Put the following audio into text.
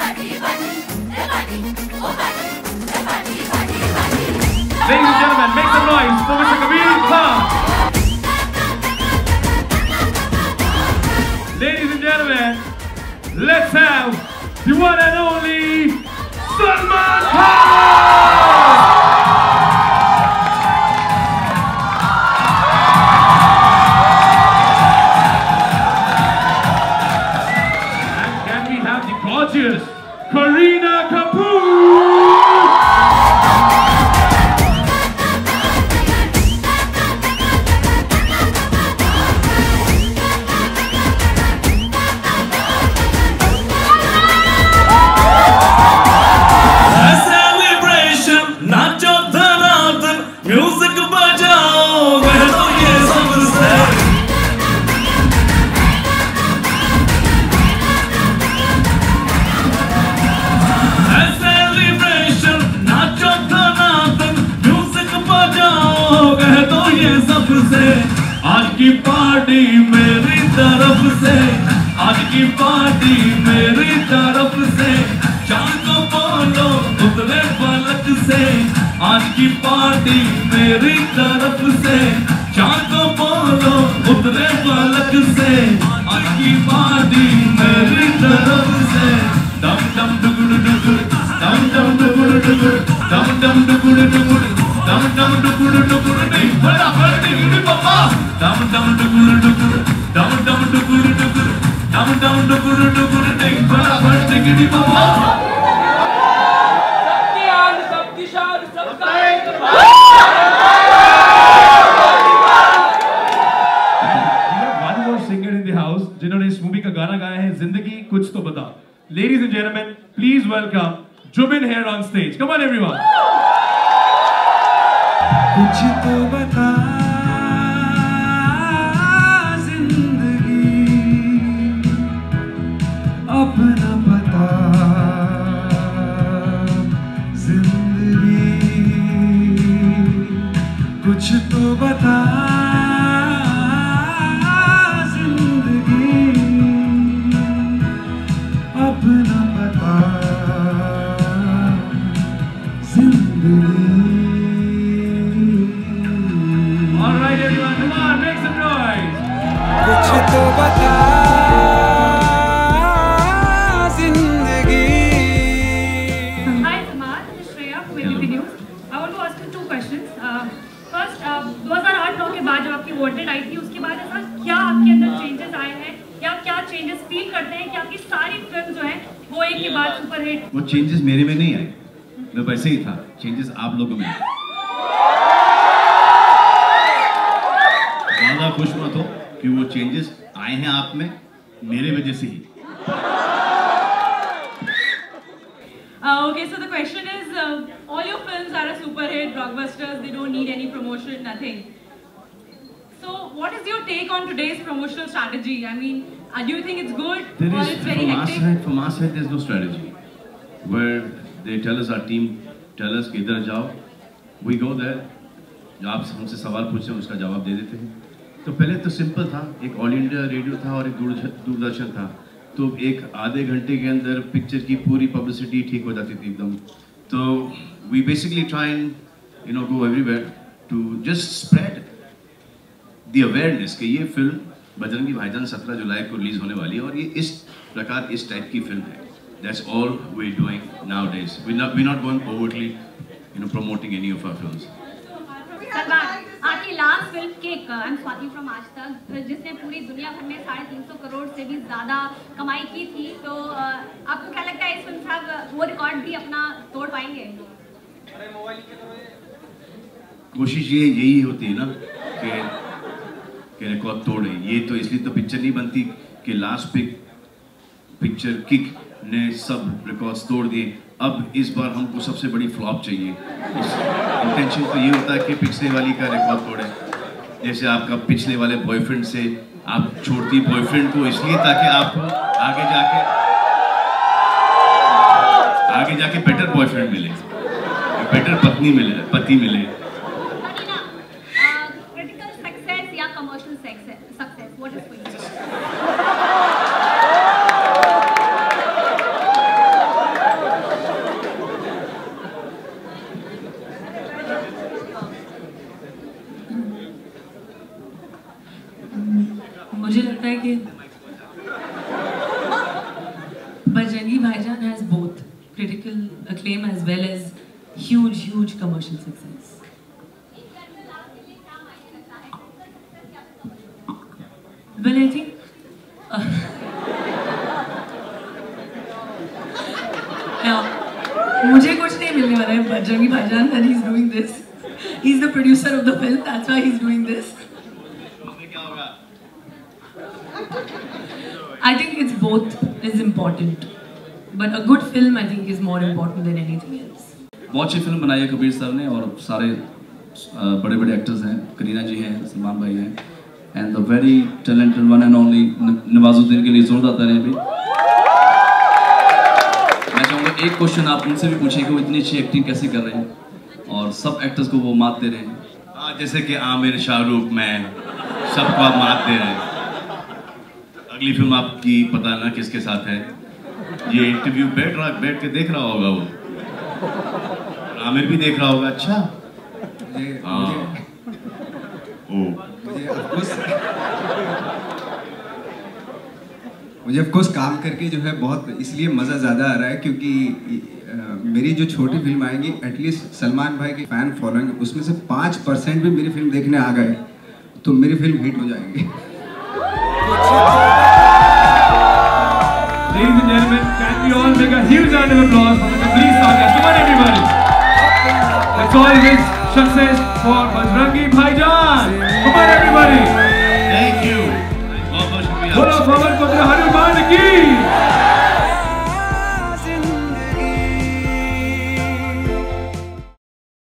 Ladies and gentlemen, make some noise for Mr. Kabir Khan. Ladies and gentlemen, let's have the one and only Salman Khan. And can we have the gorgeous Kareena Kapoor? आज की party मेरी तरफ से, आज की party मेरी तरफ से, चांद को बोलो उतरे पलक से, आज की पार्टी मेरी तरफ से, चांद को बोलो उतरे पलक से, आज की पार्टी मेरी तरफ से। डम डम डुगुड़ डुगुड़, डम डम डुगुड़ डुगुड़, डम डम डुगुड़ डुगुड़, डम डम डुगुड़ डुगुड़, नहीं बड़ा बड़ी पापा। डम डम डुगुड़ डुगुड़, डम डम डुगुड़ डुगुड़, डम डम डुगुड़ डुगुड़, नहीं बड़ा बड़ी पापा। सबकी आन, सबकी शान, सबका एक one more singer in the house जिन्होंने इस मूवी का गाना गाया है, जिंदगी कुछ तो बता। Ladies and gentlemen, please welcome Jubin here on stage. Come on everyone. कुछ तो बता जिंदगी, अपना पता जिंदगी, कुछ तो बता जिंदगी, अपना पता जिंदगी। All right everyone, come on, make some noise. कुछ तो बता जिंदगी। Hi Samad, this is Shreya from ABC News. I want to ask you two questions. First, 2008-9 के बाद जब आपकी वॉन्टेड आई थी, उसके बाद ऐसा क्या आपके अंदर चेंजेस आए हैं या क्या चेंजेस फील करते हैं कि आपकी सारी फिल्म जो है वो एक के बाद सुपरहिट? वो चेंजेस मेरे में नहीं आए, मैं वैसे ही था। चेंजेस आप लोगों में आए। ज्यादा खुश मत हो कि वो चेंजेस आए हैं आप में मेरे वजह से ही। Okay, so the question is, all your films are a super hit, blockbusters, they don't need any promotion, nothing. So what is your take on today's promotional strategy? I mean, do you think it's good or it's very hectic? From our side, there's no strategy. Where they tell us, our team tell us कि इधर जाओ, we go there. जो आप हमसे सवाल पूछते हैं उसका जवाब दे देते हैं। तो पहले तो सिंपल था, एक ऑल इंडिया रेडियो था और एक दूरदर्शन था, तो एक आधे घंटे के अंदर पिक्चर की पूरी पब्लिसिटी ठीक हो जाती थी एकदम। तो we basically try and go everywhere to just spread the awareness कि ये फिल्म बजरंगी भाईजान 17 जुलाई को रिलीज होने वाली है और ये इस प्रकार इस टाइप की फिल्म है। That's all we doing nowadays. We not going overly promoting any of our films. Salman, आपकी लास्ट फिल्म Kick, I am Swati from Aaj Tak, जिसने पूरी दुनिया भर में 350 करोड़ से भी ज़्यादा कमाई की थी, तो आपको क्या लगता है इस फिल्म से वो रिकॉर्ड भी अपना तोड़ पाएंगे? कोशिश यही होती है ना कि रिकॉर्ड तोड़े। ये तो इसलिए तो पिक्चर नहीं बनती कि लास्ट पिक्चर किक ने सब रिकॉर्ड्स तोड़ दिए। अब इस बार हमको सबसे बड़ी फ्लॉप चाहिए। इंटेंशन तो ये होता है कि पिछले वाली का रिकॉर्ड तोड़े। जैसे आपका पिछले वाले बॉयफ्रेंड से आप छोड़ती बॉयफ्रेंड को इसलिए ताकि आपको आगे जाके बेटर बॉयफ्रेंड मिले, बेटर पति मिले। क्रिटिकल सक्सेस या commercial success, what is for you? critical acclaim as well as huge commercial success. Well, I think मुझे कुछ नहीं मिलने वाला है बजरंगी भाईजान that he's doing this. He's the producer of the film, that's why he's doing this. I think it's both is important, but a good film I think is more important than anything else. बहुत अच्छी film बनाई है Kabir sir ने और सारे बड़े बड़े actors हैं, करीना जी हैं, सलमान भाई हैं, and the very talented one and only Nawazuddin के लिए जोरदार तालियां भी। मैं चाहूँगा एक क्वेश्चन आप उनसे भी पूछें कि वो इतनी अच्छी एक्टिंग कैसे कर रहे हैं और सब एक्टर्स को वो मात दे रहे हैं। जैसे कि आमिर, शाहरुख, मैं सबको आप मात दे रहे हैं। अगली फिल्म आपकी पता ना किसके साथ है। ये इंटरव्यू बैठ के देख रहा होगा वो, आमिर भी देख रहा होगा। अच्छा मुझे ऑफ कोर्स काम करके जो है बहुत इसलिए मज़ा ज़्यादा आ रहा है क्योंकि मेरी जो छोटी फिल्म आएगी एटलीस्ट सलमान भाई की फैन फॉलोइंग उसमें से 5% भी मेरी फिल्म देखने आ गए तो मेरी फिल्म हिट हो जाएगी। Ladies and gentlemen, can we all make a huge round of applause for the complete saga? Come on, everybody! Let's all wish success for Bajrangi Bhaijaan! Come on, everybody!